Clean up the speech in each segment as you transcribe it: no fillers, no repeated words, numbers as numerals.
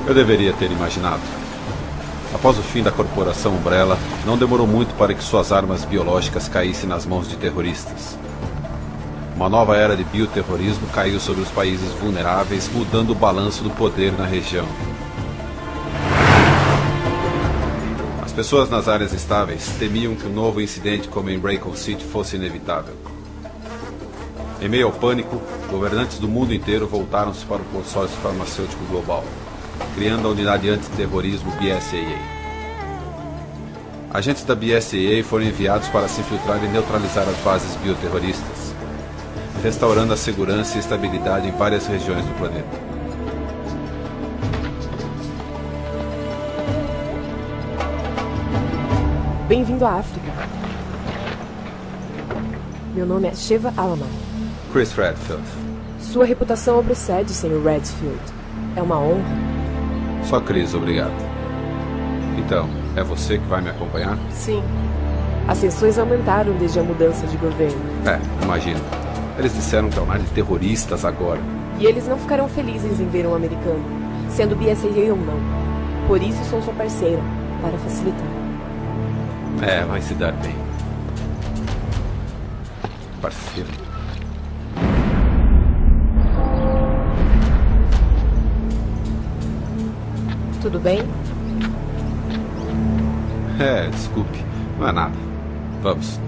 Eu deveria ter imaginado. Após o fim da Corporação Umbrella, não demorou muito para que suas armas biológicas caíssem nas mãos de terroristas. Uma nova era de bioterrorismo caiu sobre os países vulneráveis, mudando o balanço do poder na região. As pessoas nas áreas estáveis temiam que um novo incidente como em Raycon City fosse inevitável. Em meio ao pânico, governantes do mundo inteiro voltaram-se para o consórcio farmacêutico global, criando a unidade antiterrorismo BSAA. Agentes da BSAA foram enviados para se infiltrar e neutralizar as bases bioterroristas, restaurando a segurança e estabilidade em várias regiões do planeta. Bem-vindo à África. Meu nome é Sheva Alaman. Chris Redfield. Sua reputação o precede, Sr. Redfield. É uma honra. Só Chris, obrigado. Então, é você que vai me acompanhar? Sim. As tensões aumentaram desde a mudança de governo. Imagino. Eles disseram que é um mar de terroristas agora. E eles não ficarão felizes em ver um americano, sendo BSAA ou não. Por isso sou sua parceira, para facilitar. Vai se dar bem. Parceiro. Tudo bem? Desculpe. Não é nada. Vamos.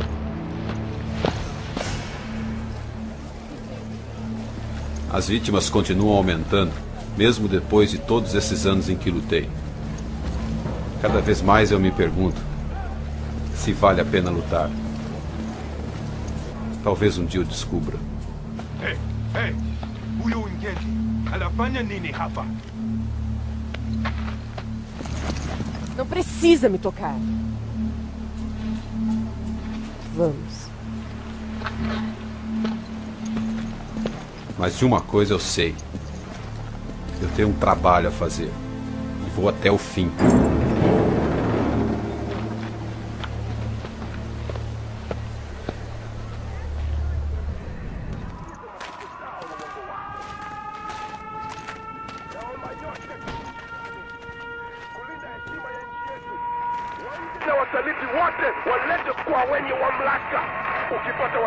As vítimas continuam aumentando, mesmo depois de todos esses anos em que lutei. Cada vez mais eu me pergunto se vale a pena lutar. Talvez um dia eu descubra. Hey, huyu Ngeli anafanya nini hapa? Não precisa me tocar. Vamos. Mas de uma coisa eu sei. Eu tenho um trabalho a fazer. E vou até o fim. Wasaliti wote walete kwa wenye mamlaka. Ukipata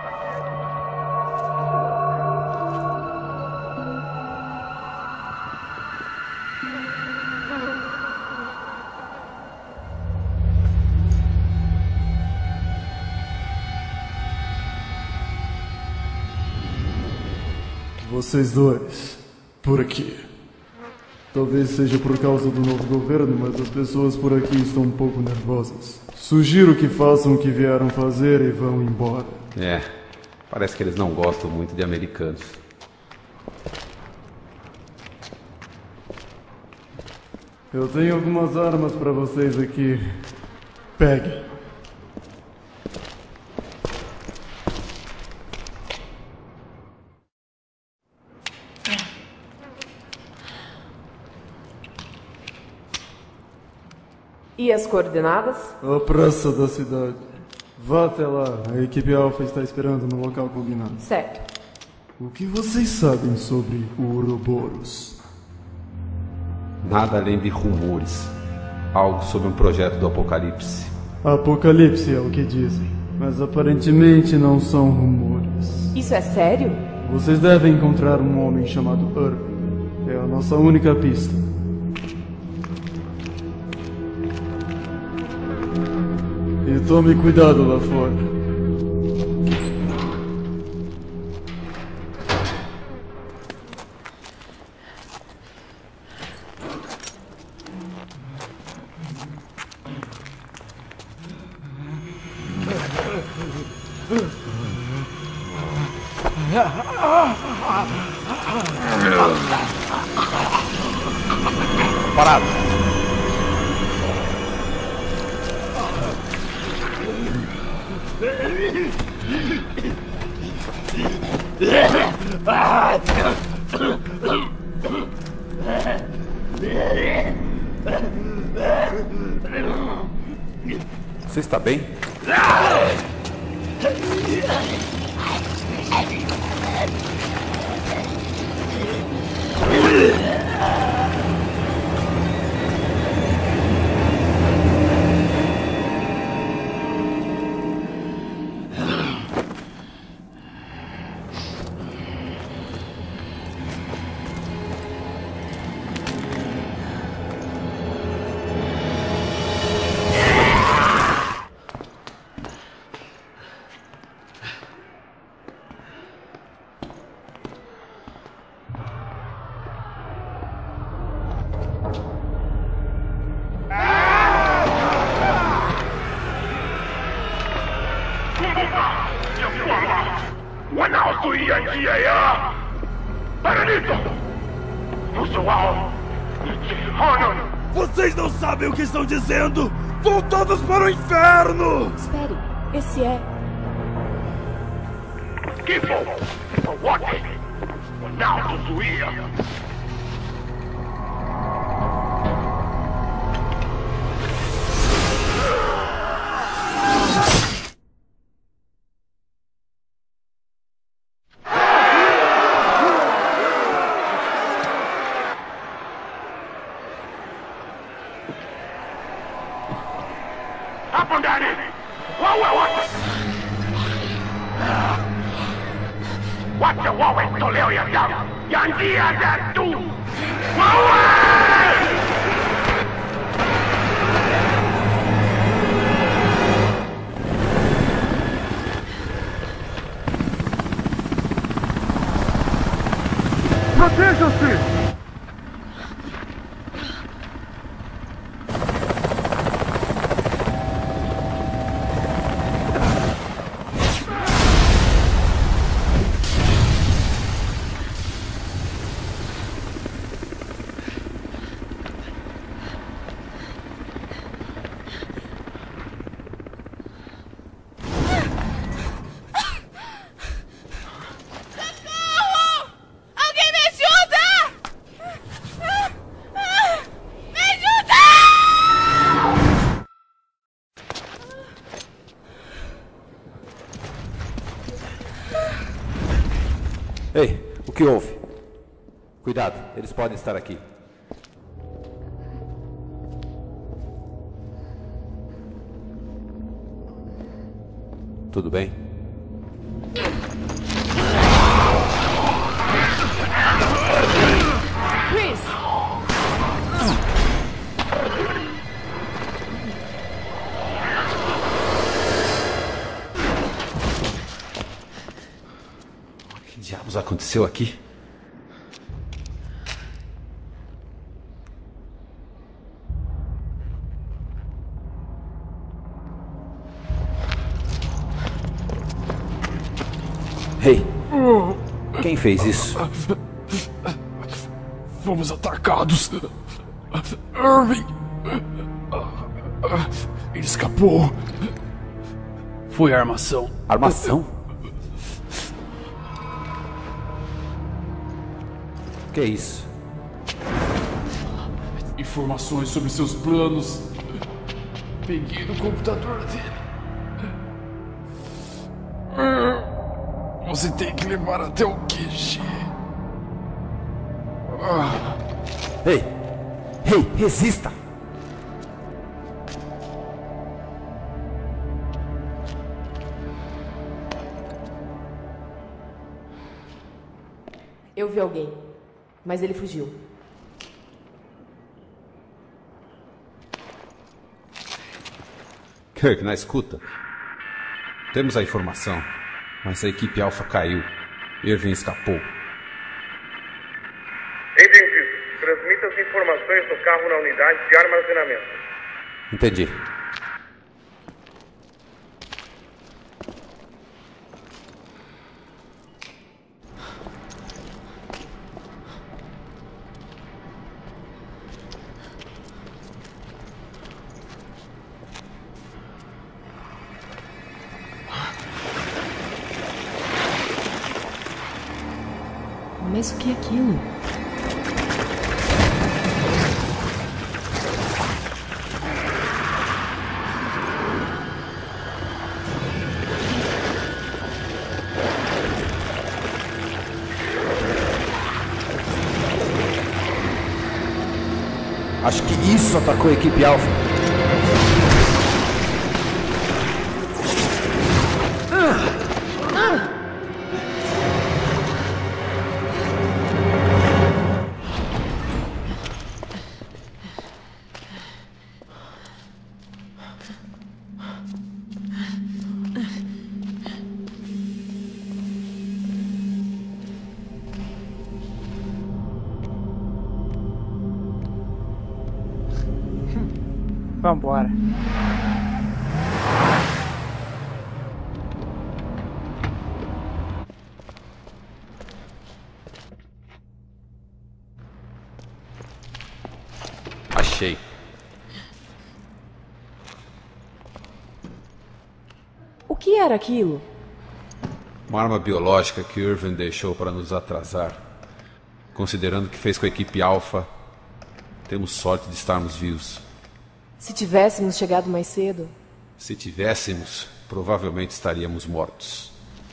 Vocês dois, por aqui. Talvez seja por causa do novo governo, mas as pessoas por aqui estão um pouco nervosas. Sugiro que façam o que vieram fazer e vão embora. Parece que eles não gostam muito de americanos. Eu tenho algumas armas para vocês aqui. Peguem. E as coordenadas? A praça da cidade. Vá até lá. A equipe Alpha está esperando no local combinado. Certo. O que vocês sabem sobre o Ouroboros? Nada além de rumores. Algo sobre um projeto do Apocalipse. Apocalipse é o que dizem, mas aparentemente não são rumores. Isso é sério? Vocês devem encontrar um homem chamado Irving. É a nossa única pista. E tome cuidado lá fora. Parado. Você está bem? wanaozuia njia ya paradiso. Uso wao ni jehanamu. Vocês não sabem o que estão dizendo! Vão todos para o inferno! Espere, esse é... Kifo kwa wote wanaotuzuia. Hapo ndani wawe wote, wacha wawe toleo ya damu ya njia zetu. Wawe! Proteja-se! Ei, o que houve? Cuidado, eles podem estar aqui. Tudo bem? Chris! O que diabos aconteceu aqui? Ei, quem fez isso? Fomos atacados. Irving! Ele escapou. Foi a armação. Armação? O que é isso? Informações sobre seus planos. Peguei no computador dele. Você tem que levar até o QG. Ei! Ei, resista! Eu vi alguém, mas ele fugiu. Kirk, na escuta. Temos a informação, mas a equipe Alpha caiu. Irving escapou. Entendido. Transmita as informações do carro na unidade de armazenamento. Entendi. Mas o que é aquilo? Acho que isso atacou a equipe Alpha. Vambora. achei. O que era aquilo? Uma arma biológica que Irving deixou para nos atrasar. Considerando o que fez com a equipe Alpha, temos sorte de estarmos vivos. Se tivéssemos chegado mais cedo... Se tivéssemos, provavelmente estaríamos mortos.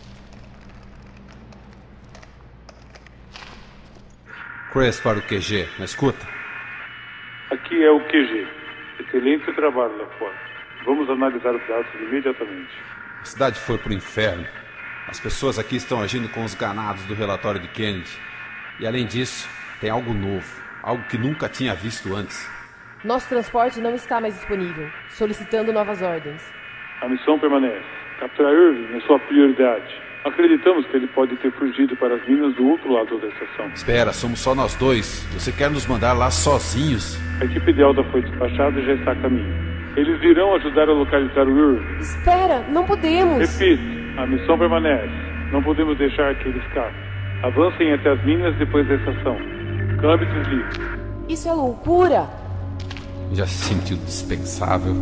Chris para o QG, na escuta? Aqui é o QG. Excelente trabalho lá fora. Vamos analisar os dados imediatamente. A cidade foi pro inferno. As pessoas aqui estão agindo com os ganados do relatório de Kennedy. E além disso, tem algo novo. Algo que nunca tinha visto antes. Nosso transporte não está mais disponível. Solicitando novas ordens. A missão permanece. Capturar Irving é sua prioridade. Acreditamos que ele pode ter fugido para as minas do outro lado da estação. Espera, somos só nós dois. Você quer nos mandar lá sozinhos? A equipe Delta foi despachada e já está a caminho. Eles irão ajudar a localizar o Irving. Espera, não podemos. Repito, a missão permanece. Não podemos deixar que ele escape. Avancem até as minas depois da estação. Câmbio desligue. Isso é loucura. Já se sentiu dispensável?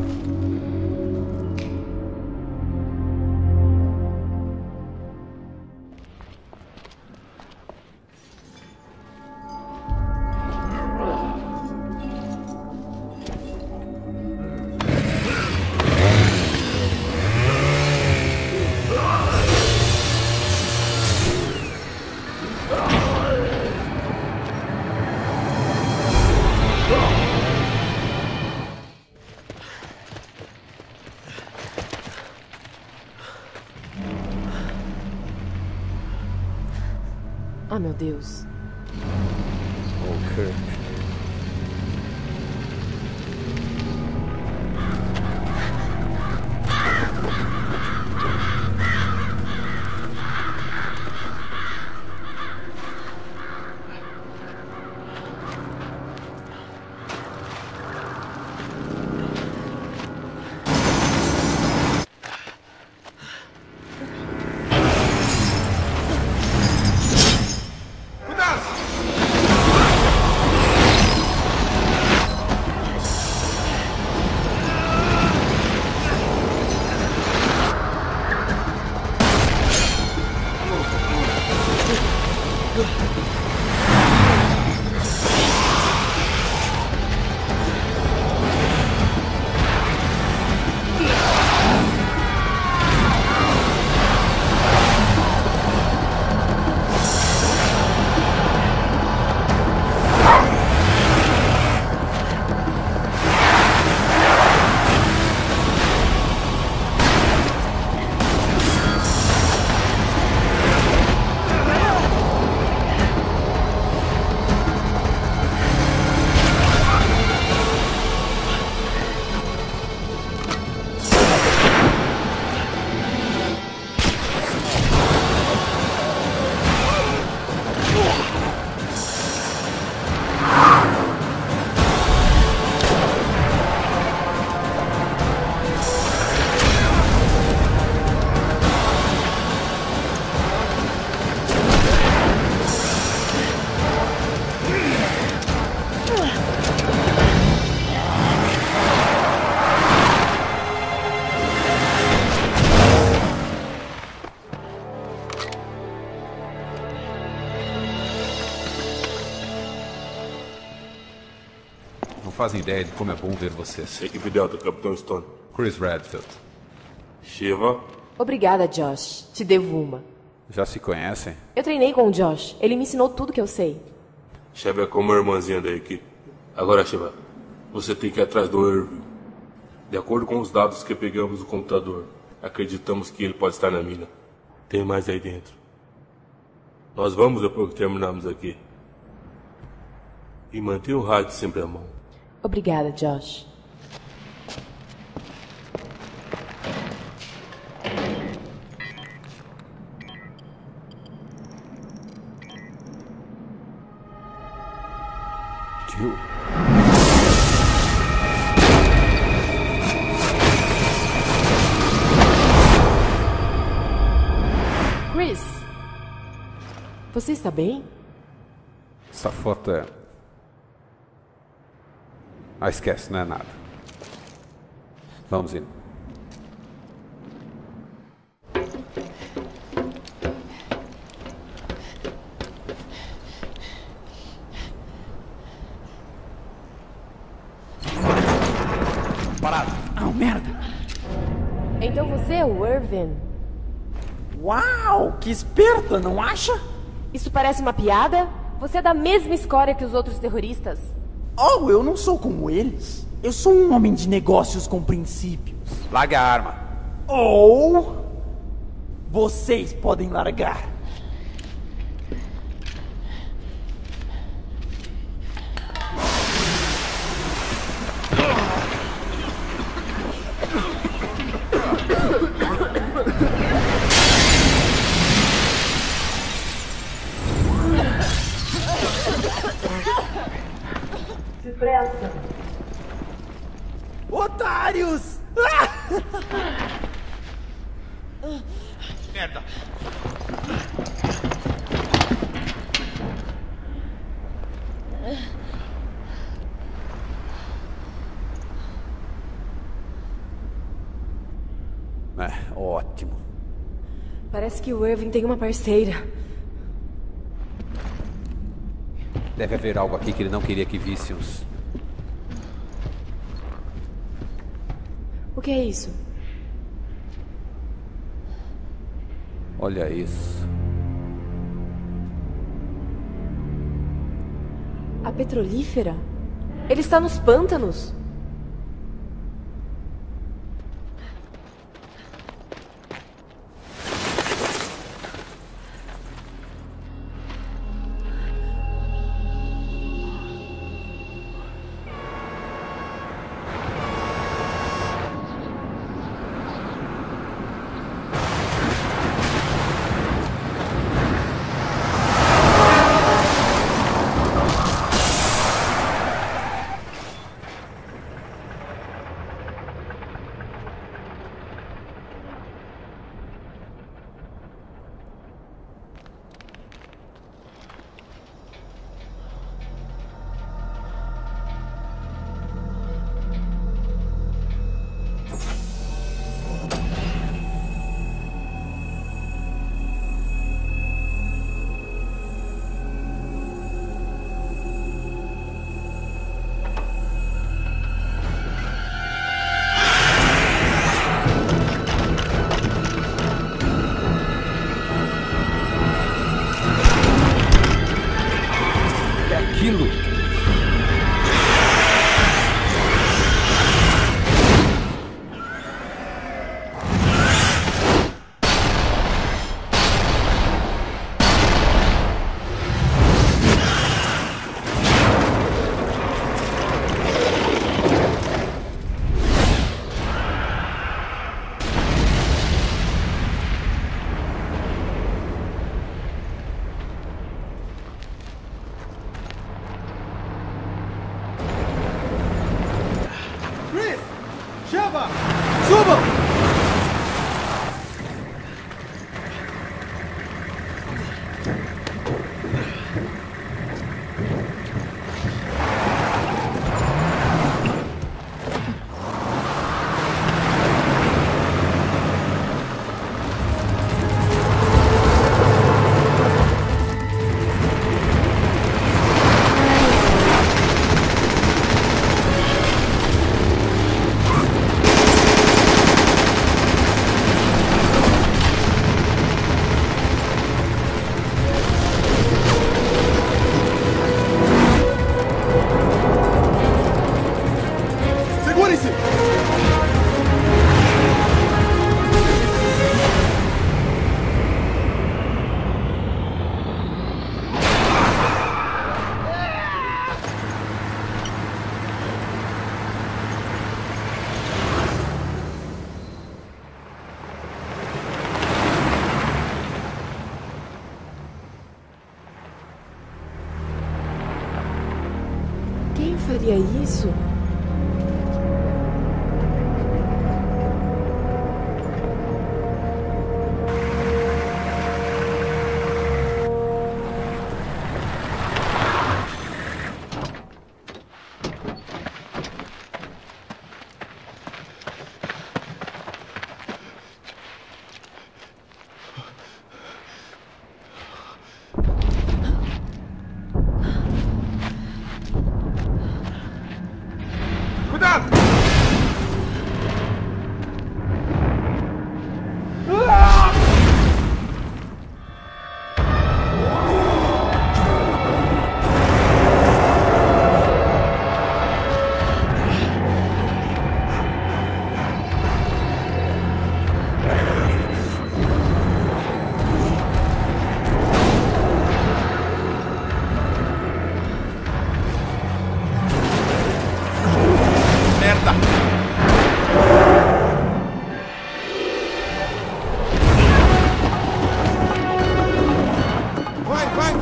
Ah, meu Deus. Ok. Fazem ideia de como é bom ver vocês. Equipe Delta, Capitão Stone. Chris Redfield. Shiva. Obrigada, Josh. Te devo uma. Já se conhecem? Eu treinei com o Josh. Ele me ensinou tudo que eu sei. Shiva é como a irmãzinha da equipe. Agora, Shiva, você tem que ir atrás do Irving. De acordo com os dados que pegamos do computador, acreditamos que ele pode estar na mina. Tem mais aí dentro. Nós vamos depois que terminarmos aqui. E mantenha o rádio sempre à mão. Obrigada, Josh. Tio. Chris, você está bem? Essa foto é... Ah, esquece, não é nada. Vamos indo. Parado. Ah, merda. Então você é o Irvin? Uau, que esperta, não acha? Isso parece uma piada? Você é da mesma escória que os outros terroristas? Oh, eu não sou como eles. Eu sou um homem de negócios com princípios. Largue a arma. Ou vocês podem largar. Otários! Merda. Ótimo. Parece que o Irvin tem uma parceira. Deve haver algo aqui que ele não queria que víssemos. O que é isso? Olha isso. A petrolífera? Ele está nos pântanos. Subam! Quem faria isso?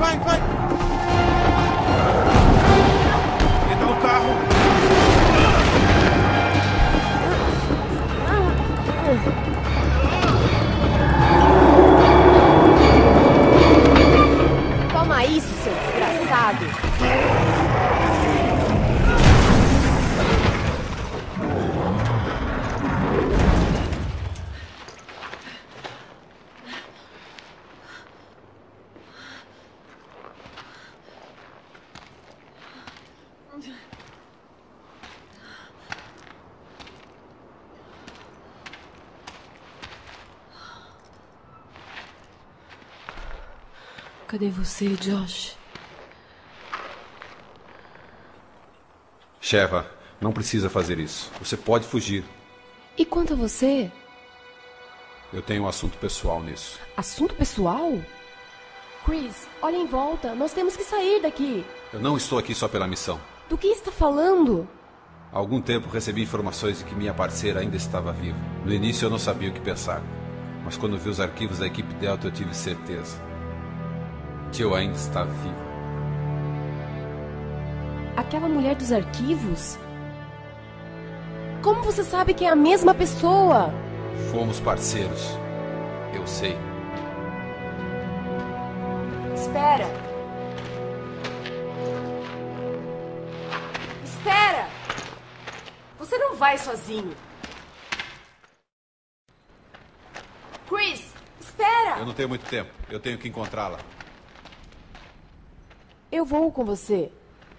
vai! Entra no carro! Toma isso, seu desgraçado! Cadê você, Josh? Sheva, não precisa fazer isso. Você pode fugir. E quanto a você? Eu tenho um assunto pessoal nisso. Assunto pessoal? Chris, olha em volta. Nós temos que sair daqui. Eu não estou aqui só pela missão. Do que está falando? Há algum tempo recebi informações de que minha parceira ainda estava viva. No início eu não sabia o que pensar. Mas quando vi os arquivos da equipe Delta eu tive certeza. Jill ainda está viva. Aquela mulher dos arquivos? Como você sabe que é a mesma pessoa? Fomos parceiros. Eu sei. Espera! Espera! Você não vai sozinho. Chris, espera! Eu não tenho muito tempo. Eu tenho que encontrá-la. Eu vou com você.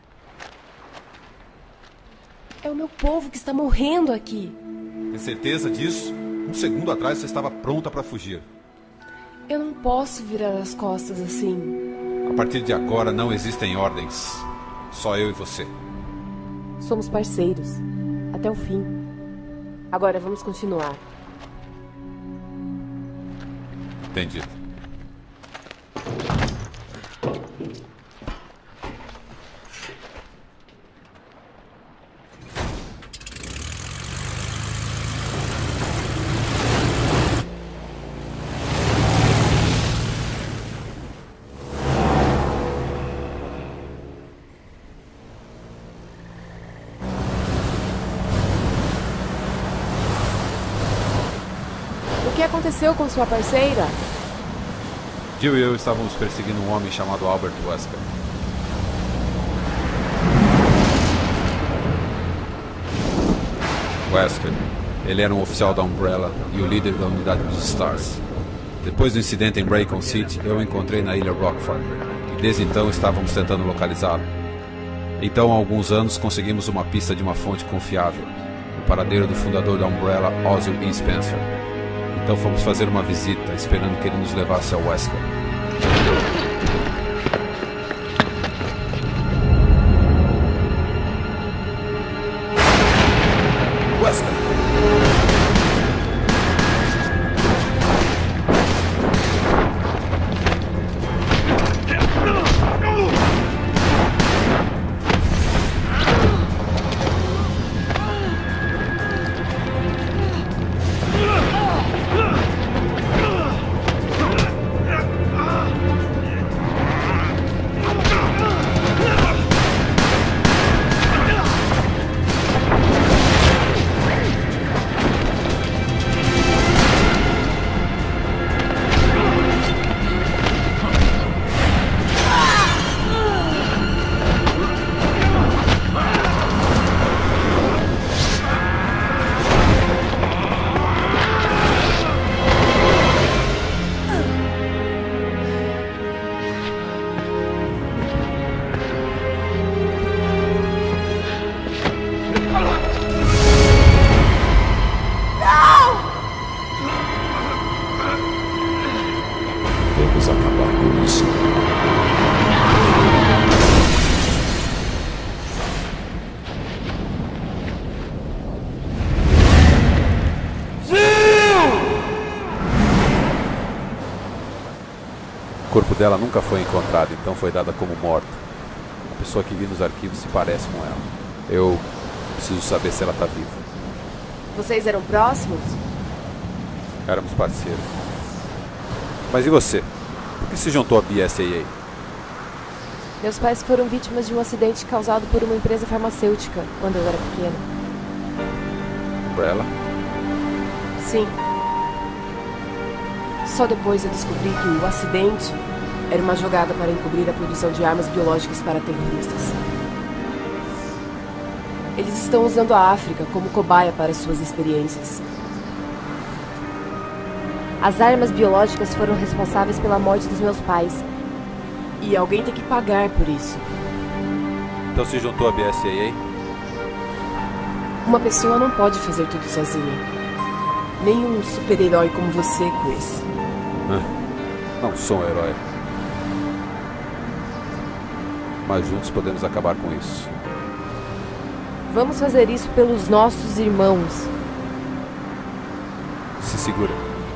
É o meu povo que está morrendo aqui. Tem certeza disso? Um segundo atrás você estava pronta para fugir. Eu não posso virar as costas assim. A partir de agora não existem ordens. Só eu e você. Somos parceiros. Até o fim. Agora vamos continuar. Entendido. O que aconteceu com sua parceira? Jill e eu estávamos perseguindo um homem chamado Albert Wesker. Wesker. Ele era um oficial da Umbrella e o líder da unidade dos Stars. Depois do incidente em Raycon City, eu o encontrei na ilha Rockford. E desde então estávamos tentando localizá-lo. Então, há alguns anos, conseguimos uma pista de uma fonte confiável. O paradeiro do fundador da Umbrella, Ozzy E. Spencer. Então fomos fazer uma visita, esperando que ele nos levasse ao Wesker. Wesker! Vamos acabar com isso. O corpo dela nunca foi encontrado, então foi dada como morta. A pessoa que vi nos arquivos se parece com ela. Eu preciso saber se ela está viva. Vocês eram próximos? Éramos parceiros. Mas e você? Por que se juntou à BSAA? Meus pais foram vítimas de um acidente causado por uma empresa farmacêutica quando eu era pequena. Umbrella? Sim. Só depois eu descobri que o acidente era uma jogada para encobrir a produção de armas biológicas para terroristas. Eles estão usando a África como cobaia para suas experiências. As armas biológicas foram responsáveis pela morte dos meus pais. E alguém tem que pagar por isso. Então se juntou à BSAA? Uma pessoa não pode fazer tudo sozinha. Nem um super-herói como você, Chris. Não sou um herói. Mas juntos podemos acabar com isso. Vamos fazer isso pelos nossos irmãos. Se segura.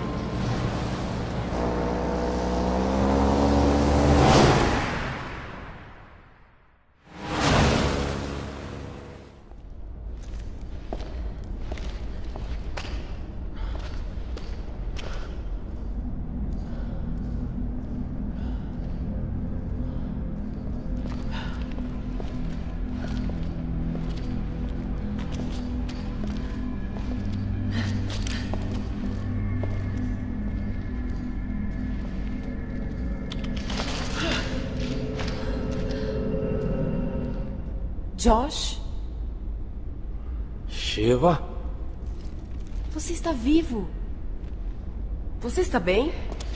Josh? Sheva? Você está vivo? Você está bem?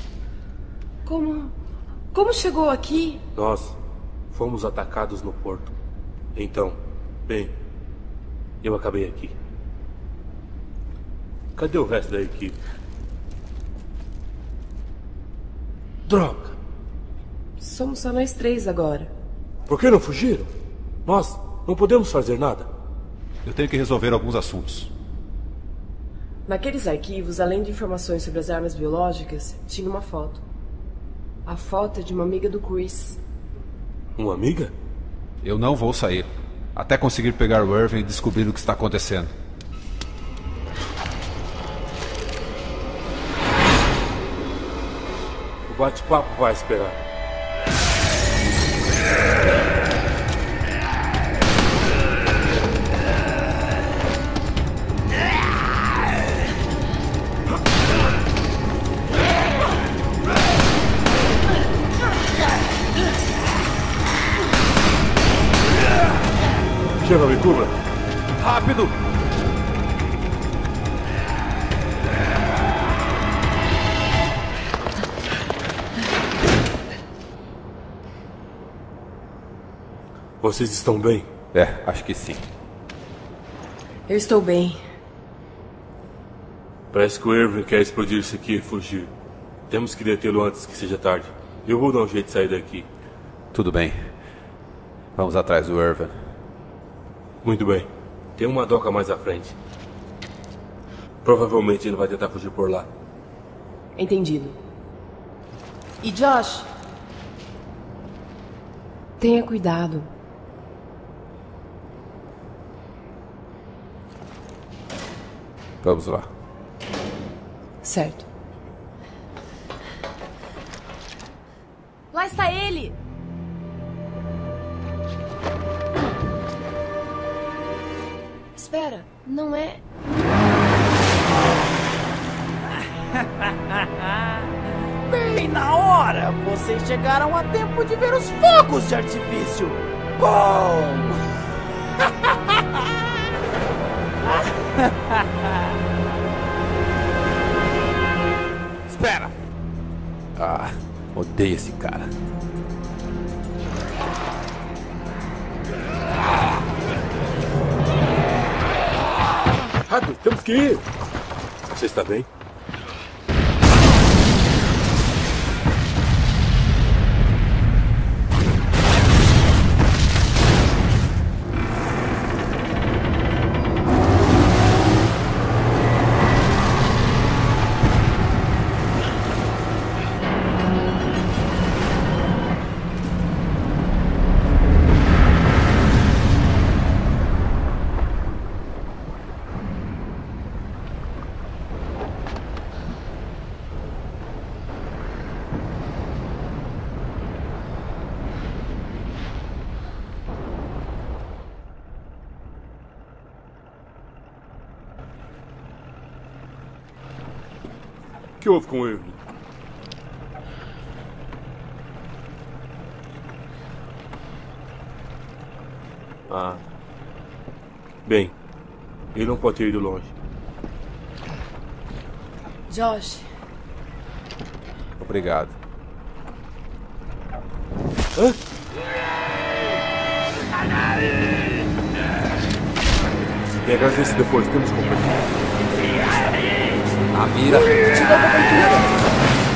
Como chegou aqui? Nós fomos atacados no porto. Então, bem, eu acabei aqui. Cadê o resto da equipe? Droga! Somos só nós 3 agora. Por que não fugiram? Nós não podemos fazer nada. Eu tenho que resolver alguns assuntos. Naqueles arquivos, além de informações sobre as armas biológicas, tinha uma foto. A foto é de uma amiga do Chris. Uma amiga? Eu não vou sair. Até conseguir pegar o Irving e descobrir o que está acontecendo. O bate-papo vai esperar. Chega, me cubra. Rápido! Vocês estão bem? Acho que sim. Eu estou bem. Parece que o Irving quer explodir isso aqui e fugir. Temos que detê-lo antes que seja tarde. Eu vou dar um jeito de sair daqui. Tudo bem. Vamos atrás do Irving. Muito bem. Tem uma doca mais à frente. Provavelmente ele vai tentar fugir por lá. Entendido. E Josh? Tenha cuidado. Vamos lá. Certo. Lá está ele! Espera, não é... Bem na hora! Vocês chegaram a tempo de ver os fogos de artifício! Bom! Espera! Odeio esse cara. Rápido, temos que ir! Você está bem? que houve com o Irving? Ah. Bem, ele não pode ter ido longe. Josh. Obrigado. Hã? Me agradece depois, temos companhia. A mira. Tira a cobertura.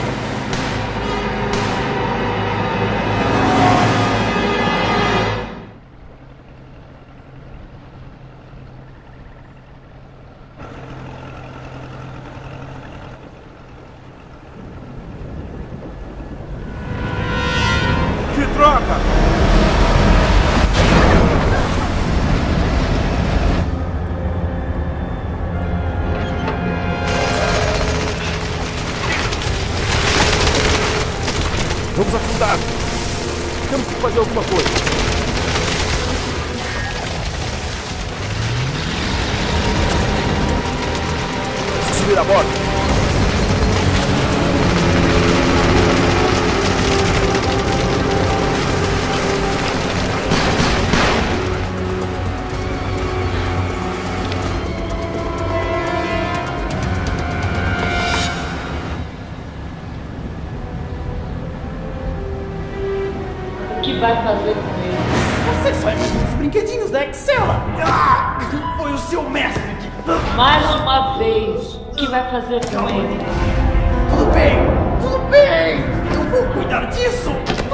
Vamos afundar! Temos que fazer alguma coisa! Preciso subir a bordo! O que vai fazer com ele? Você só imagina os brinquedinhos da Excella! Ah, foi o seu mestre que... Mais uma vez, o que vai fazer com ele? Tudo bem, tudo bem! Eu vou cuidar disso!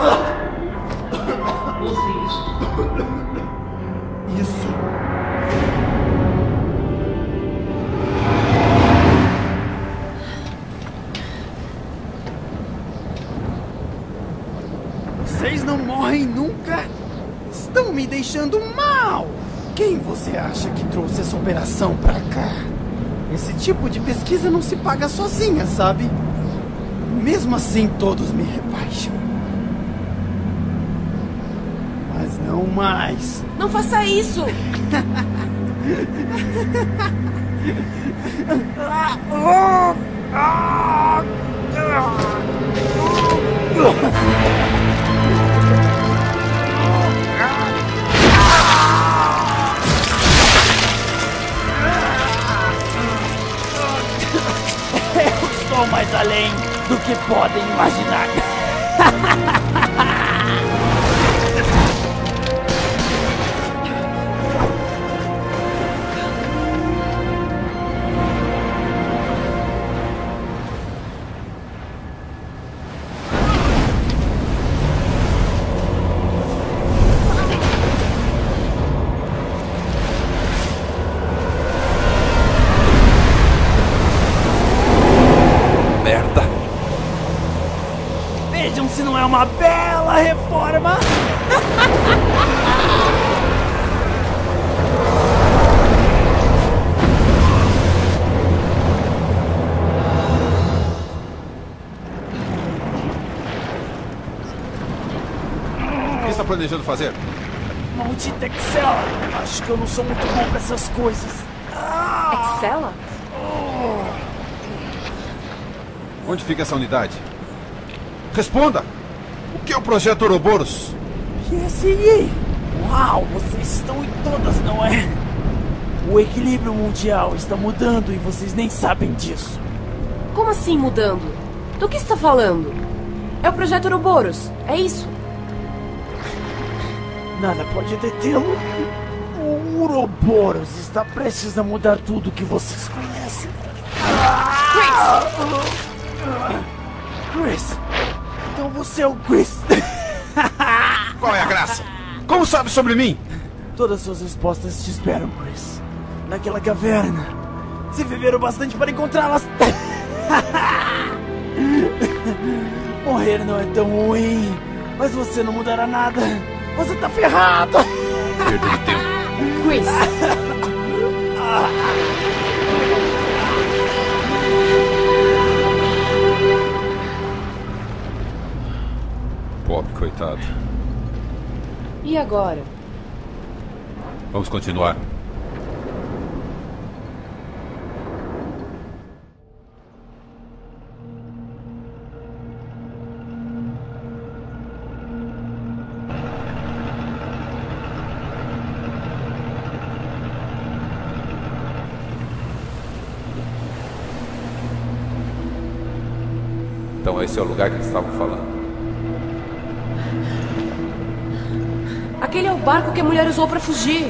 Use isso. Isso. Vocês não morrem nunca? Estão me deixando mal! Quem você acha que trouxe essa operação pra cá? Esse tipo de pesquisa não se paga sozinha, sabe? Mesmo assim, todos me rebaixam. Mas não mais. Não faça isso! Eu estou mais além do que podem imaginar. Merda. Vejam se não é uma bela reforma. O que está planejando fazer? Maldita Excella! Acho que eu não sou muito bom pra essas coisas. Excella? Onde fica essa unidade? Responda! O que é o Projeto Ouroboros? PSI! Uau, vocês estão em todas, não é? O equilíbrio mundial está mudando e vocês nem sabem disso. Como assim mudando? Do que está falando? É o Projeto Ouroboros, é isso? Nada pode detê-lo. O Ouroboros está prestes a mudar tudo que vocês conhecem. Chris! Então você é o Chris! Qual é a graça? Como sabe sobre mim? Todas suas respostas te esperam, Chris. Naquela caverna. Se viveram bastante para encontrá-las. Morrer não é tão ruim, mas você não mudará nada. Você tá ferrado! Perda de tempo. Chris! Pobre coitado. E agora? Vamos continuar. parecia o lugar que eles estavam falando. Aquele é o barco que a mulher usou para fugir.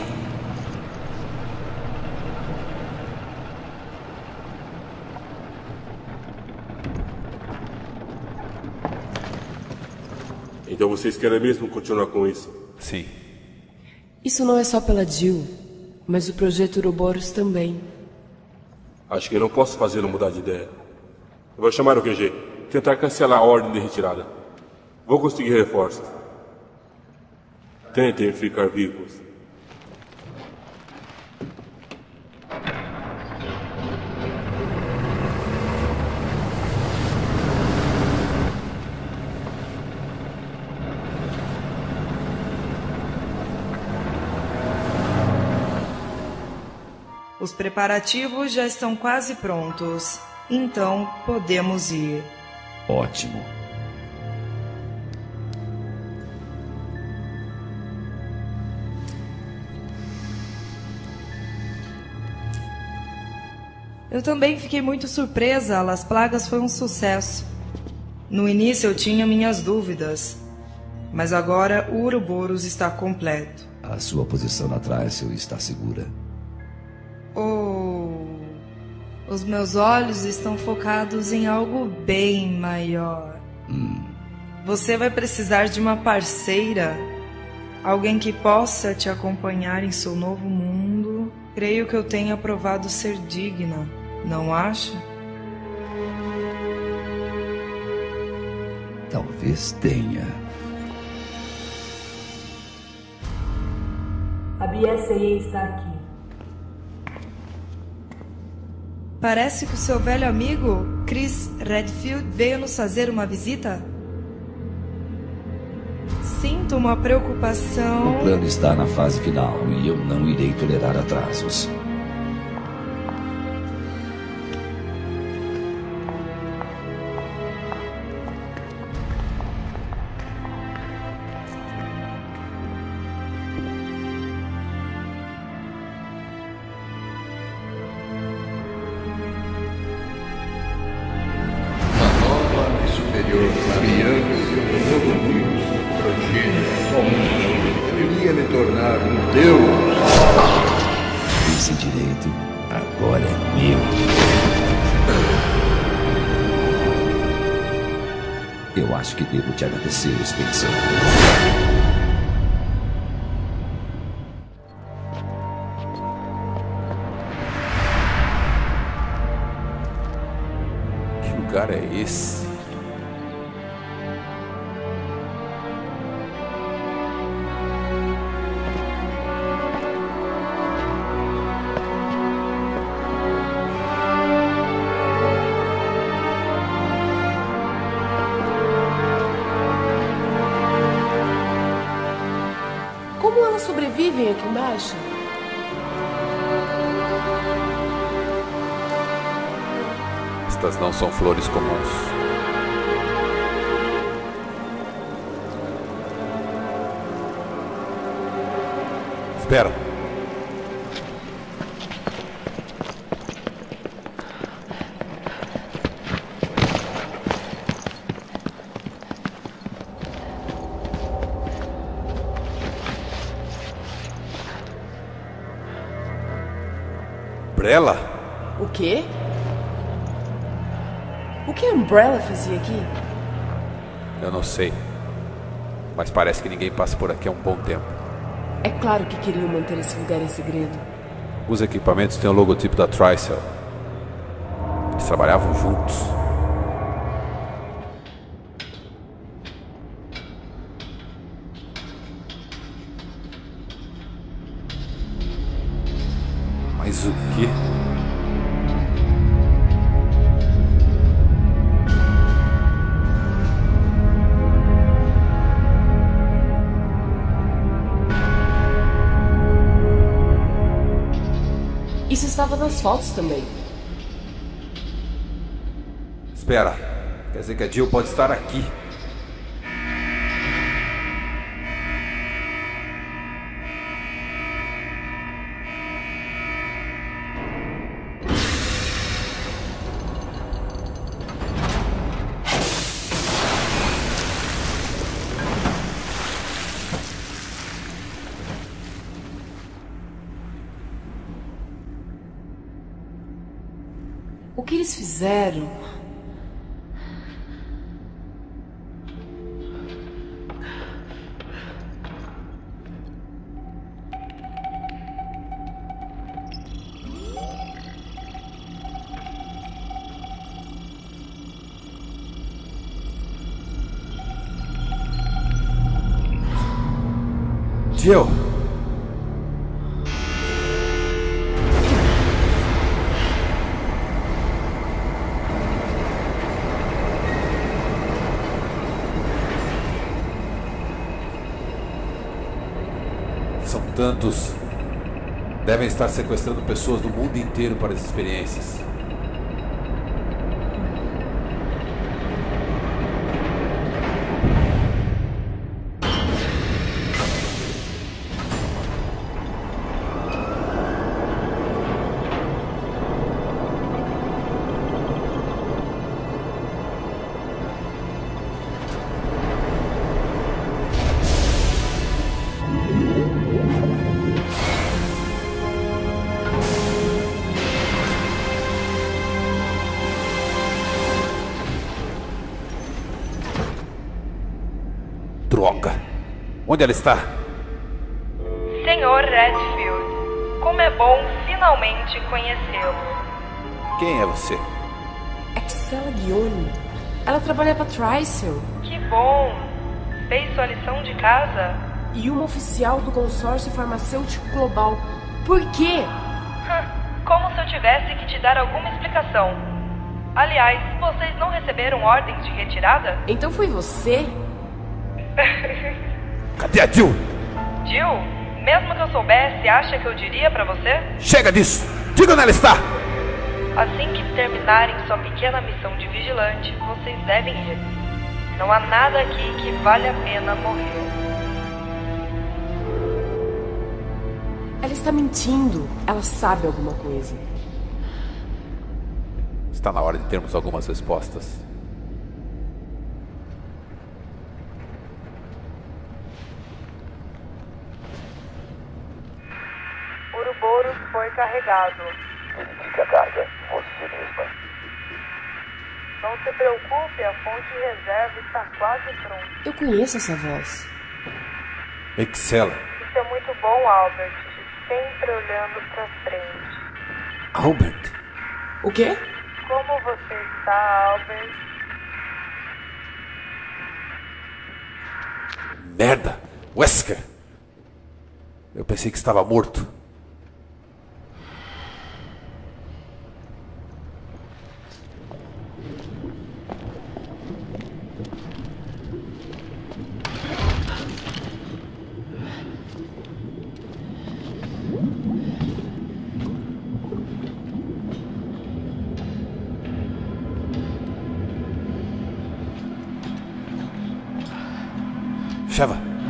Então vocês querem mesmo continuar com isso? Sim. Isso não é só pela Jill, mas o projeto Ouroboros também. Acho que não posso fazê-lo mudar de ideia. Eu vou chamar o QG. Tentar cancelar a ordem de retirada. Vou conseguir reforços. Tentem ficar vivos. Os preparativos já estão quase prontos, então podemos ir. Ótimo. Eu também fiquei muito surpresa, Las Plagas foi um sucesso. No início eu tinha minhas dúvidas, mas agora o Ouroboros está completo. A sua posição na Trícel está segura. Oh, os meus olhos estão focados em algo bem maior. Você vai precisar de uma parceira, alguém que possa te acompanhar em seu novo mundo. Creio que eu tenha provado ser digna, não acha? Talvez tenha. A BSAA está aqui. Parece que o seu velho amigo, Chris Redfield, veio nos fazer uma visita. Sinto uma preocupação. O plano está na fase final e eu não irei tolerar atrasos. Que devo te agradecer, Spencer. Que lugar é esse? Sobrevivem aqui embaixo? Estas não são flores comuns. Espera. Umbrella? O quê? O que a Umbrella fazia aqui? Eu não sei. Mas parece que ninguém passa por aqui há um bom tempo. É claro que queriam manter esse lugar em segredo. Os equipamentos têm o logotipo da Trícel. Eles trabalhavam juntos. Mas o quê? Isso estava nas fotos também. Espera. Quer dizer que a Jill pode estar aqui. que eles fizeram? Jill! São tantos. Devem estar sequestrando pessoas do mundo inteiro para as experiências. Droga! Onde ela está? Senhor Redfield, como é bom finalmente conhecê-lo. Quem é você? Excella Guione. Ela trabalha para Trisel. Que bom! Fez sua lição de casa? E uma oficial do consórcio farmacêutico global. Por quê? Como se eu tivesse que te dar alguma explicação. Aliás, vocês não receberam ordem de retirada? Então foi você? Cadê a Jill? Jill? Mesmo que eu soubesse, acha que eu diria pra você? Chega disso! Diga onde ela está! Assim que terminarem sua pequena missão de vigilante, vocês devem ir. Não há nada aqui que vale a pena morrer. Ela está mentindo. Ela sabe alguma coisa. Está na hora de termos algumas respostas. Ouroboros foi carregado. Verifique a carga, você mesma. Não se preocupe, a fonte de reserva está quase pronta. Eu conheço essa voz. Excella. Isso é muito bom, Albert. Sempre olhando pra frente. Albert? O quê? Como você está, Albert? Merda! Wesker! Eu pensei que estava morto. Sheva.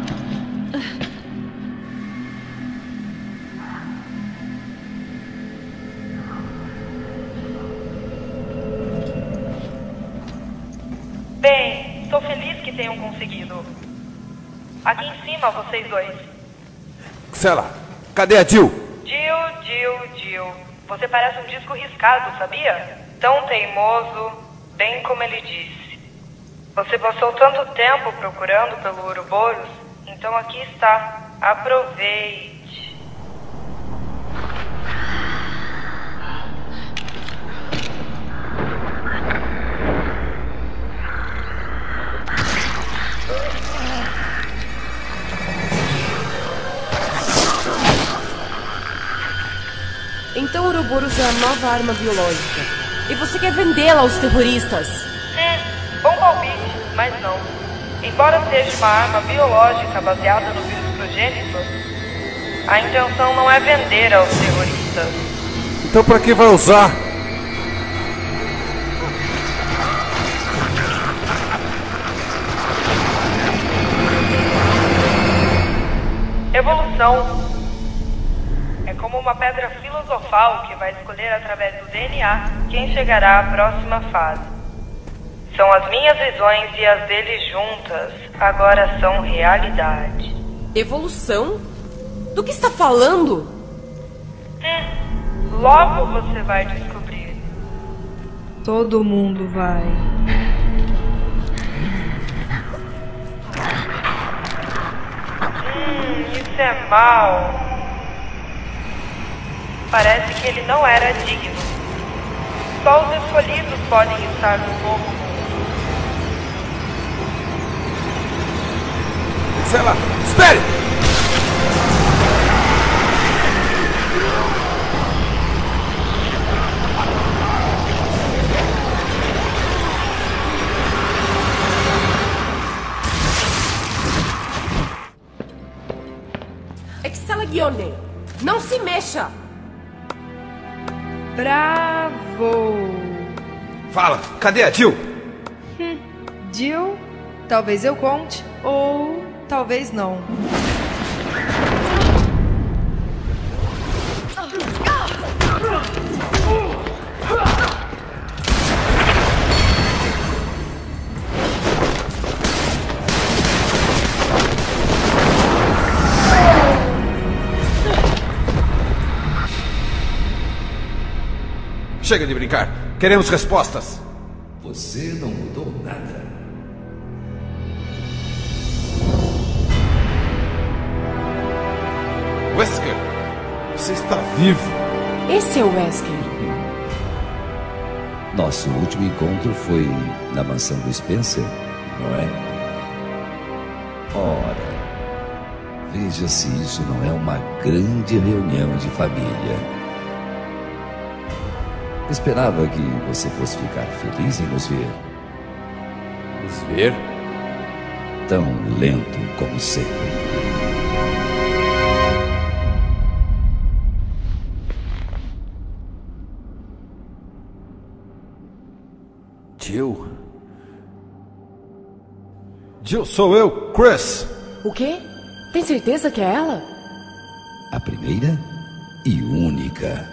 Bem, estou feliz que tenham conseguido. Aqui em cima, vocês dois. Excella, cadê a Jill? Jill. Você parece um disco riscado, sabia? Tão teimoso, bem como ele disse. Você passou tanto tempo procurando pelo Ouroboros, então aqui está. Aproveite. Então o Ouroboros é a nova arma biológica. E você quer vendê-la aos terroristas? Bom palpite, mas não. Embora seja uma arma biológica baseada no vírus progênito, a intenção não é vender aos terroristas. Então pra que vai usar? Evolução é como uma pedra filosofal que vai escolher através do DNA quem chegará à próxima fase. São as minhas visões e as dele juntas, agora são realidade. Evolução? Do que está falando? Logo você vai descobrir. Todo mundo vai. Isso é mal. Parece que ele não era digno. Só os escolhidos podem estar no novo mundo. Sei lá, espere! Excellione! Não se mexa! Bravo! Fala, cadê a Jill? Jill? Talvez eu conte, ou talvez não. Chega de brincar. Queremos respostas. Você não mudou nada. Wesker, você está vivo. Esse é o Wesker. Nosso último encontro foi na mansão do Spencer, não é? Ora, veja se isso não é uma grande reunião de família. Esperava que você fosse ficar feliz em nos ver. Nos ver? Tão lento como sempre. Jill? Jill, sou eu, Chris. O quê? Tem certeza que é ela? A primeira e única.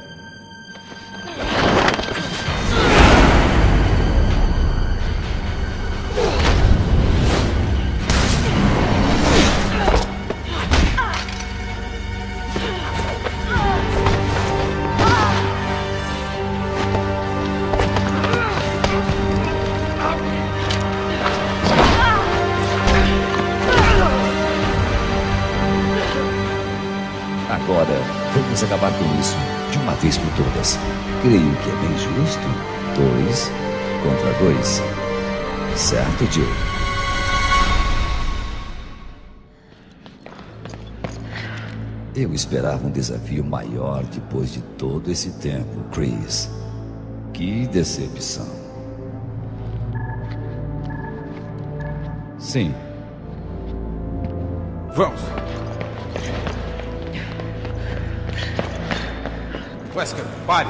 Agora, vamos acabar com isso de uma vez por todas. Creio que é bem justo. 2 contra 2. Certo, Jill? Eu esperava um desafio maior depois de todo esse tempo, Chris. Que decepção. Sim. Vamos. Wesker, pare!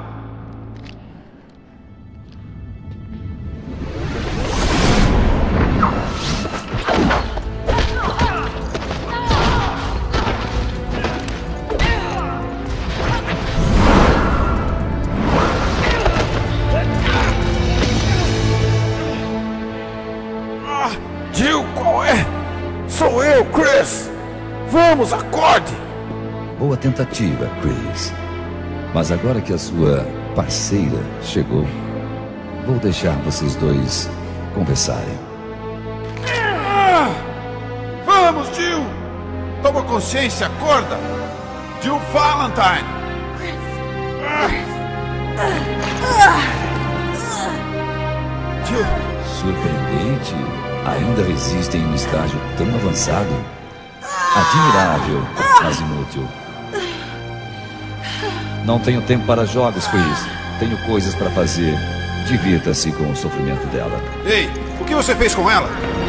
Jill, qual é? Sou eu, Chris! Vamos, acorde! Boa tentativa, Chris. Mas agora que a sua parceira chegou, vou deixar vocês dois conversarem. Vamos, Jill! Toma consciência, acorda! Jill Valentine! Jill! Surpreendente, ainda resistem em um estágio tão avançado. Admirável, mas inútil. Não tenho tempo para jogos, Chris. Tenho coisas para fazer. Divirta-se com o sofrimento dela. Ei, o que você fez com ela?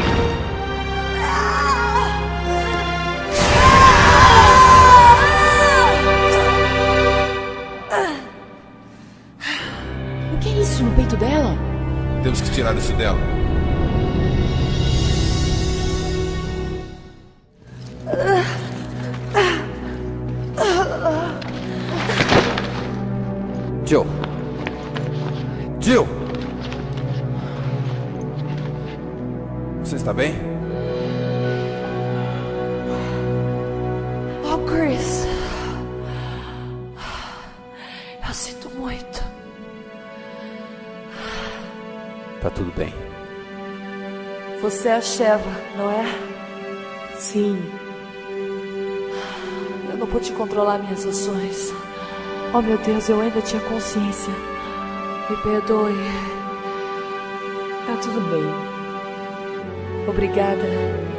O que é isso no peito dela? Temos que tirar isso dela. Jill. Jill! Você está bem? Oh, Chris. Eu sinto muito. Tá tudo bem. Você é a Sheva, não é? Sim. Eu não pude controlar minhas ações. Oh, meu Deus, eu ainda tinha consciência. Me perdoe. Tá tudo bem. Obrigada.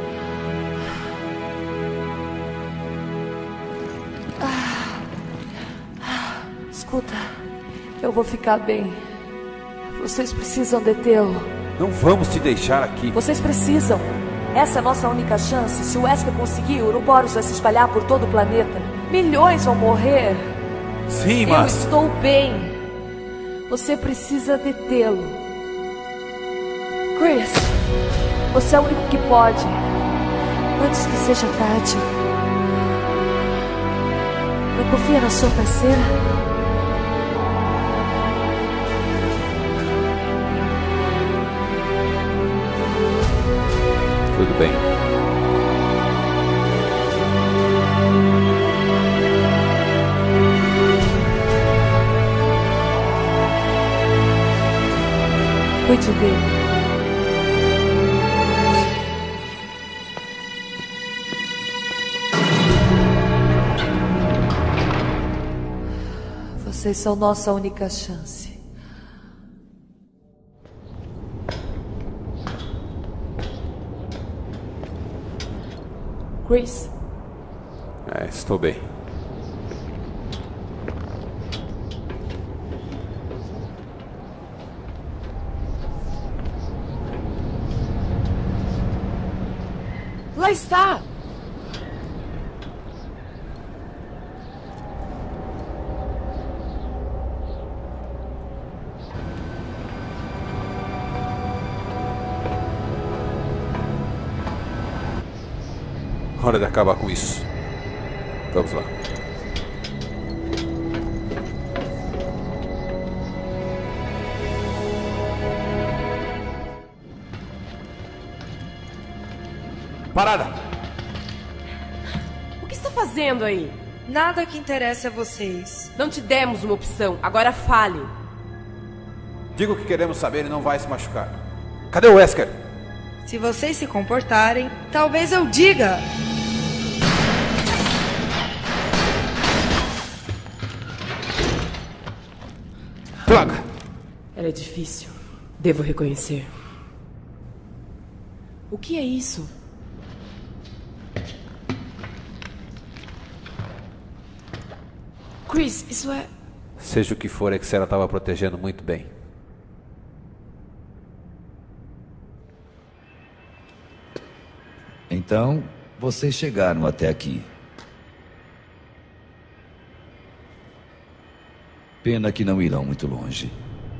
Escuta, eu vou ficar bem. Vocês precisam detê-lo. Não vamos te deixar aqui. Vocês precisam. Essa é a nossa única chance. Se o Wesker conseguir, o Uroboros vai se espalhar por todo o planeta. Milhões vão morrer. Sim, mas... Eu estou bem. Você precisa detê-lo. Chris, você é o único que pode. Antes que seja tarde. Não confia na sua parceira? Tudo bem. Cuide dele. Vocês são nossa única chance. Chris? Estou bem. Lá está! Hora de acabar com isso. Vamos lá. Parada! O que está fazendo aí? Nada que interesse a vocês. Não te demos uma opção, agora fale. Diga o que queremos saber e não vai se machucar. Cadê o Wesker? Se vocês se comportarem, talvez eu diga. Droga! Ela é difícil. Devo reconhecer. O que é isso? Chris, isso é... Seja o que for, é que Sarah estava protegendo muito bem. Então, vocês chegaram até aqui. Pena que não irão muito longe.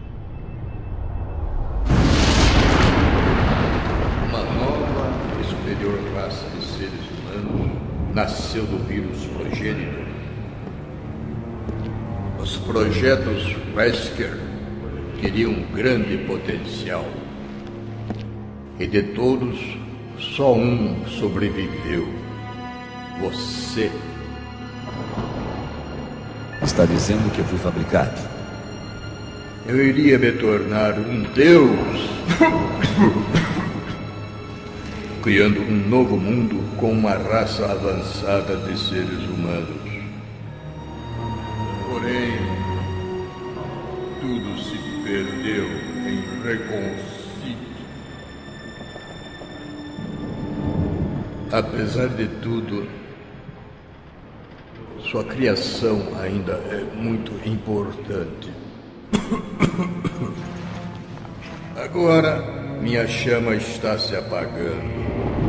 Uma nova e superior raça de seres humanos nasceu do vírus progênito. Os projetos Wesker teriam um grande potencial. E de todos, só um sobreviveu. Você. Está dizendo que eu fui fabricado? Eu iria me tornar um deus. Criando um novo mundo com uma raça avançada de seres humanos. Porém, tudo se perdeu em reconcílio. Apesar de tudo, sua criação ainda é muito importante. Agora, minha chama está se apagando.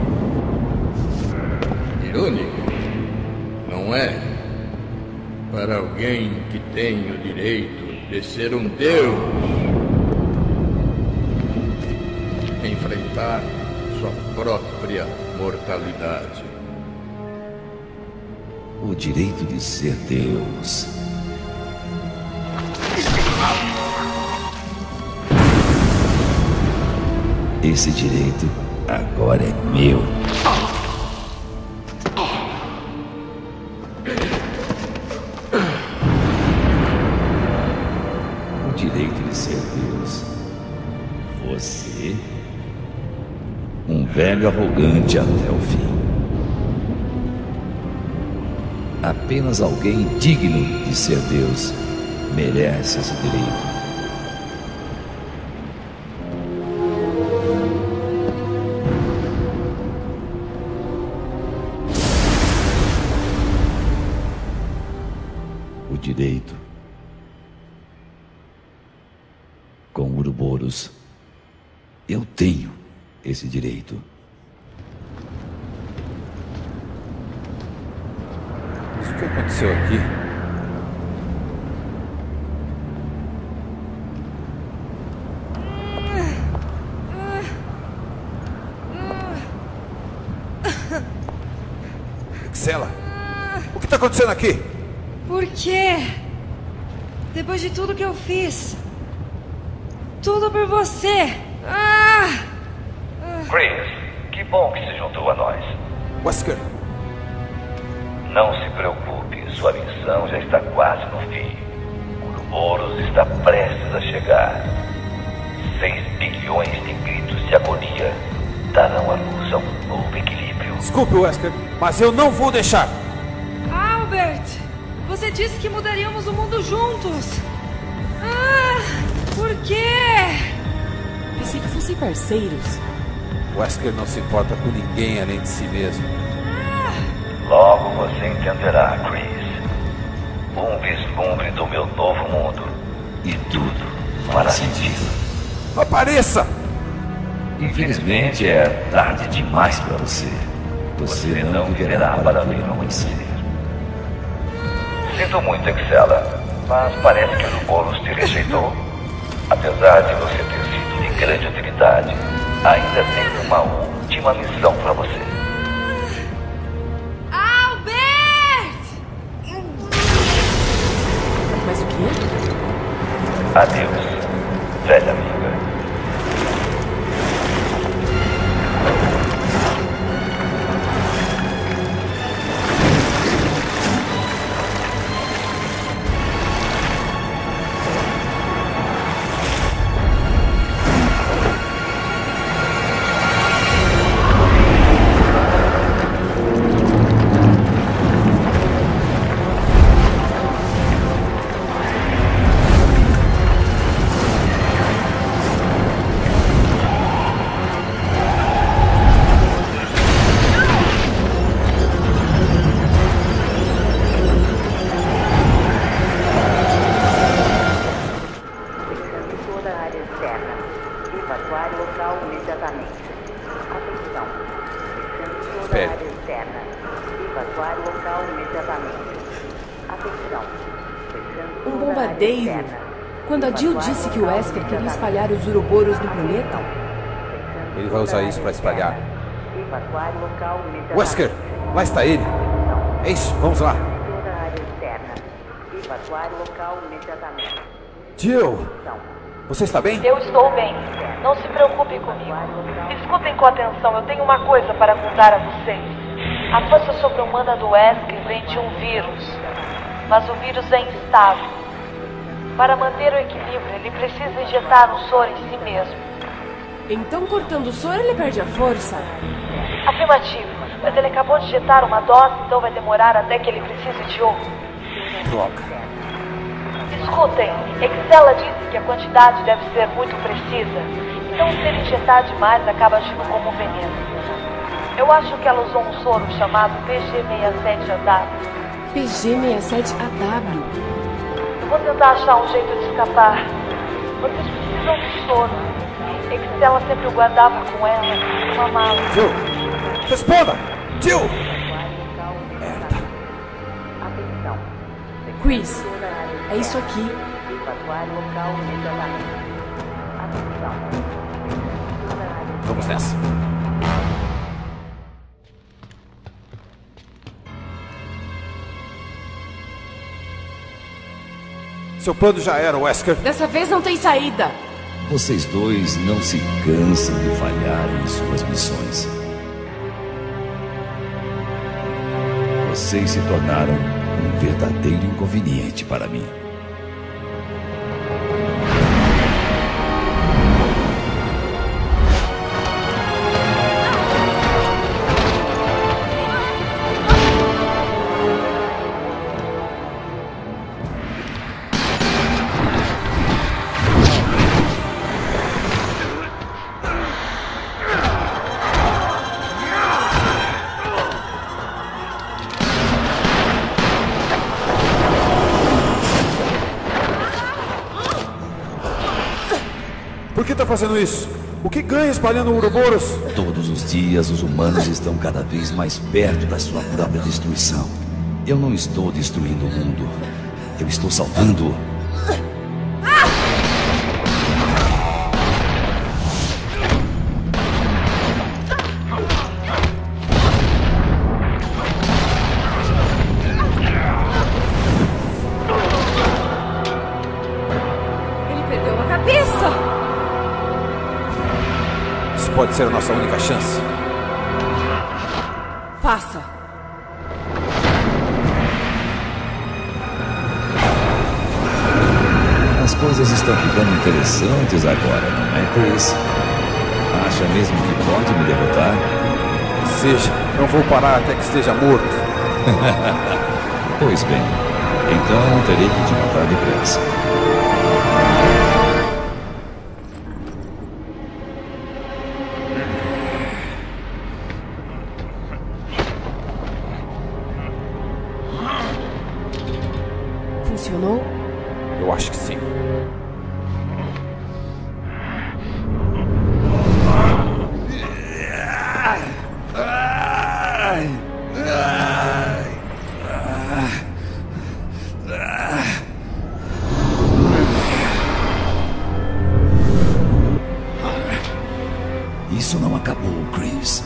Irônico, não é? Para alguém que tem o direito de ser um deus, enfrentar sua própria mortalidade. O direito de ser Deus. Esse direito agora é meu. O direito de ser Deus. Você mega arrogante até o fim. Apenas alguém digno de ser Deus merece esse direito. O direito. Com Uroboros, eu tenho esse direito. Mas o que aconteceu aqui? Excella, o que está acontecendo aqui? Por quê? Depois de tudo que eu fiz. Tudo por você. Chris, que bom que se juntou a nós. Wesker. Não se preocupe, sua missão já está quase no fim. Uroboros está prestes a chegar. 6 bilhões de gritos de agonia darão à luz a um novo equilíbrio. Desculpe, Wesker, mas eu não vou deixar. Albert, você disse que mudaríamos o mundo juntos. Por quê? Pensei que fossem parceiros. Wesker não se importa com ninguém além de si mesmo. Logo você entenderá, Chris. Um vislumbre do meu novo mundo. E tudo fará sentido. Apareça! Infelizmente é tarde demais para você. Você não viverá para ver o amanhecer. Sinto muito, Excella, mas parece que o Uroboros te rejeitou. Apesar de você ter sido de grande utilidade, ainda tenho uma última missão para você. Albert! Mas o quê? Adeus, velha amiga. Um bombardeiro? Quando a Jill disse que o Wesker queria espalhar os Uroboros no planeta? Ele vai usar isso para espalhar. Wesker, lá está ele. É isso, vamos lá. Jill, você está bem? Eu estou bem. Não se preocupe comigo. Escutem com atenção, eu tenho uma coisa para contar a vocês. A força sobre-humana do Wesker vem de um vírus. Mas o vírus é instável. Para manter o equilíbrio, ele precisa injetar um soro em si mesmo. Então, cortando o soro, ele perde a força? Afirmativo. Mas ele acabou de injetar uma dose, então vai demorar até que ele precise de outra. Droga. Escutem, Excella disse que a quantidade deve ser muito precisa. Então, se ele injetar demais, acaba agindo como um veneno. Eu acho que ela usou um soro chamado PG-67AW. PG-67AW? Eu vou tentar achar um jeito de escapar. Vocês precisam de soro. Excella sempre o guardava com ela, numa mala. Jill! Responda! Jill! Chris, é isso aqui. Vamos nessa. Seu plano já era, Wesker. Dessa vez não tem saída. Vocês dois não se cansam de falhar em suas missões. Vocês se tornaram um verdadeiro inconveniente para mim. está fazendo isso? O que ganha espalhando Ouroboros? Todos os dias os humanos estão cada vez mais perto da sua própria destruição. Eu não estou destruindo o mundo. Eu estou salvando-o. Ele perdeu a cabeça! Isso pode ser a nossa única chance. Faça! As coisas estão ficando interessantes agora, não é, Chris? Acha mesmo que pode me derrotar? Seja, não vou parar até que esteja morto. Pois bem, então terei que te matar depressa. Funcionou? Eu acho que sim. Isso não acabou, Chris.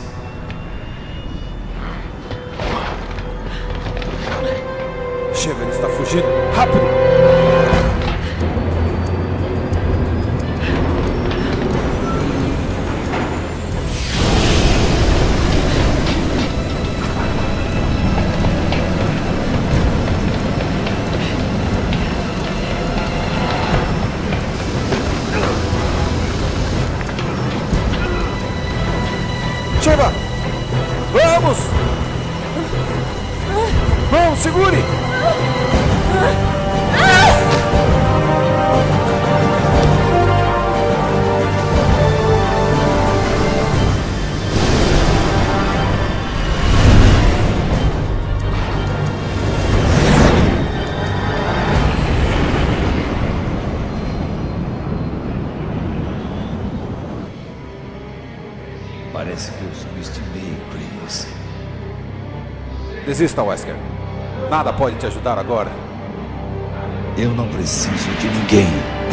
Chega, ele está fugindo. Rápido! Sheva! Vamos! Vamos, segure! Parece que eu subestimei, Chris. Desista, Wesker. Nada pode te ajudar agora. Eu não preciso de ninguém.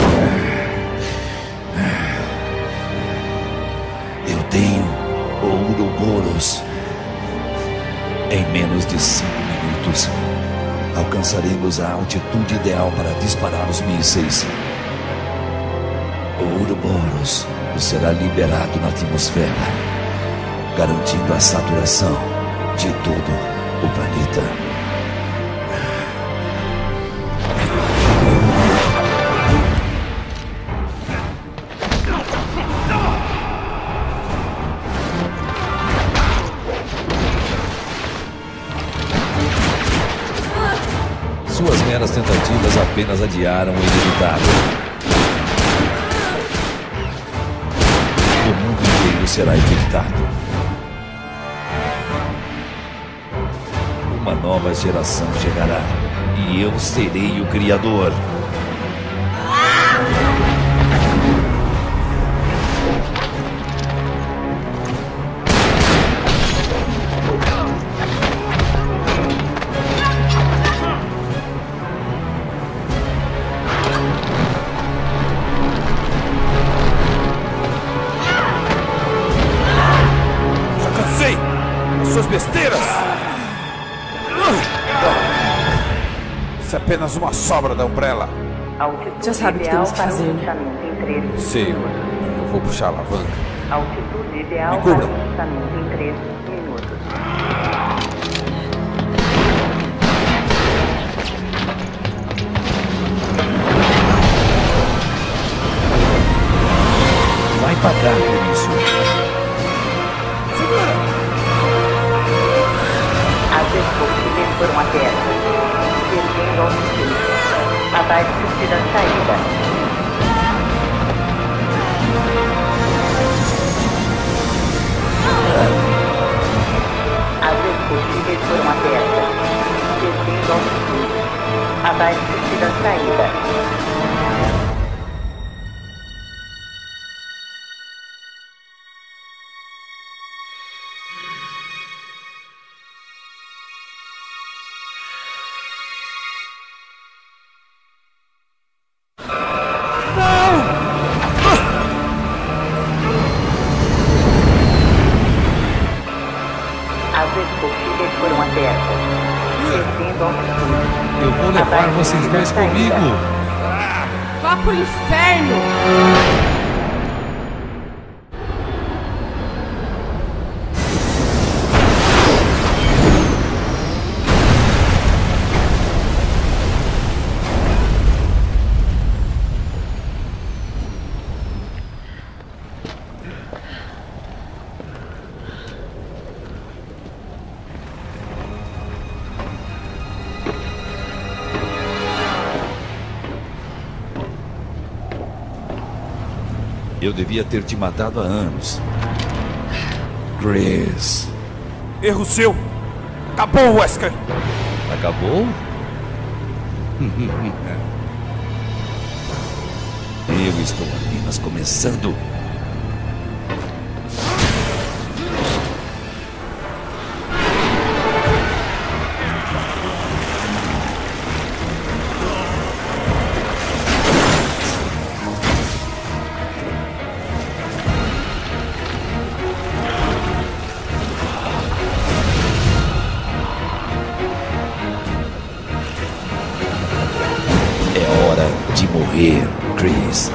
Eu tenho Ouroboros. Em menos de 5 minutos, alcançaremos a altitude ideal para disparar os mísseis. Ouroboros será liberado na atmosfera, garantindo a saturação de todo o planeta. Suas meras tentativas apenas adiaram o inevitável. O mundo inteiro será infectado. Uma nova geração chegará e eu serei o Criador. Suas besteiras! Isso é apenas uma sobra da Umbrella. Já sabe o que temos que fazer, né? Sei, eu vou puxar a alavanca. Altitude ideal Me cubra. para o lançamento em 3 minutos. Vai pagar por isso. As descobertas foram abertas. Perdendo altitude. Abaixo da saída. As descobertas foram abertas. Perdendo altitude. Abaixo da saída. As escotilhas foram abertas. Descendo altitude. Eu vou levar vocês dois comigo. Vá pro inferno! Eu devia ter te matado há anos. Chris. Erro seu. Acabou, Wesker. Acabou? Eu estou apenas começando. De morrer, Chris.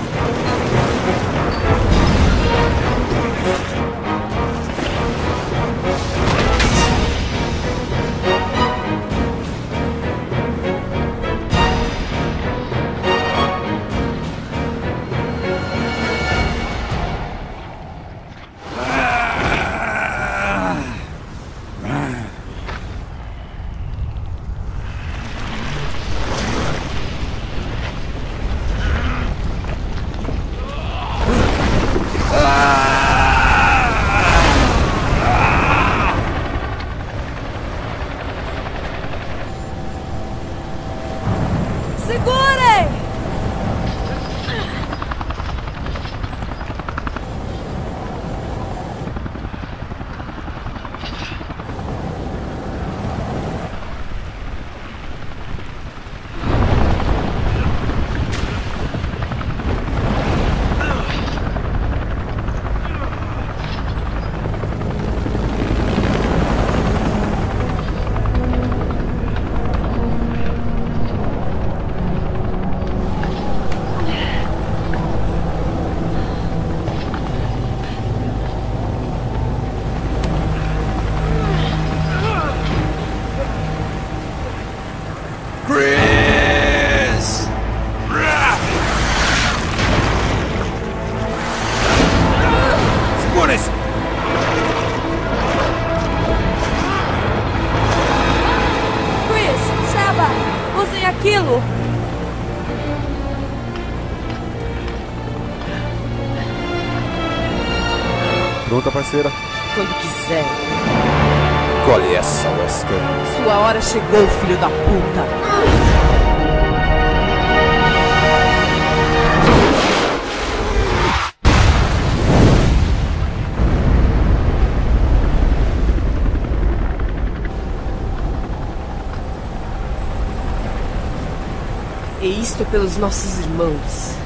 Aquilo! Pronta, parceira? Quando quiser. Colhe essa, Wesker. Sua hora chegou, filho da puta! E isto é pelos nossos irmãos.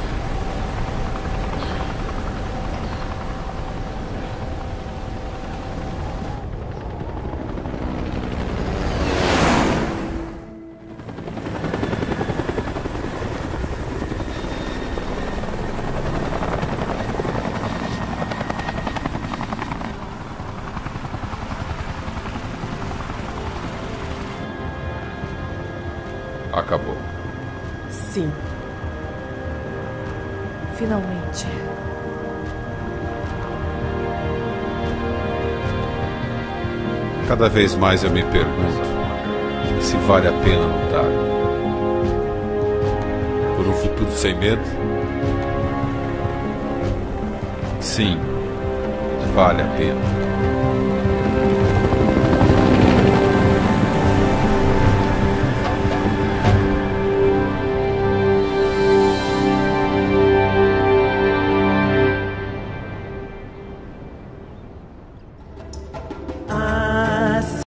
Acabou. Sim. Finalmente. Cada vez mais eu me pergunto se vale a pena lutar. Por um futuro sem medo? Sim, vale a pena.